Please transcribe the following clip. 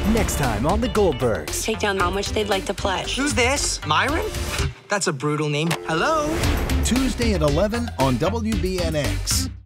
Next time on the Goldbergs. Take down how much they'd like to pledge. Who's this? Myron? That's a brutal name. Hello? Tuesday at 11 on WBNX.